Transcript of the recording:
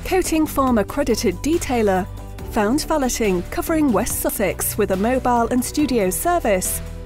Coating Farm Accredited Detailer, found valeting covering West Sussex with a mobile and studio service,